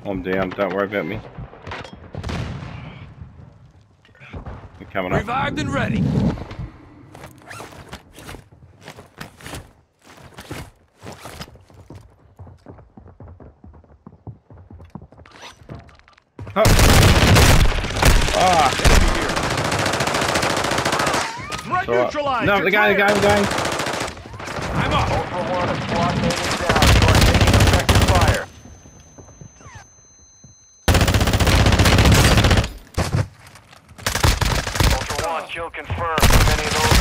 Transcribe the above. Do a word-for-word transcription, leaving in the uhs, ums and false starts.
I'm down. Don't worry about me. They're coming up. Revived and ready. Oh. Ah. Threat Right. neutralized. No, You're the guy, the guy, the guy. I'm up. Ultra One, a squad mate is down. You are taking effective fire. Ultra One, kill confirmed. Too many of those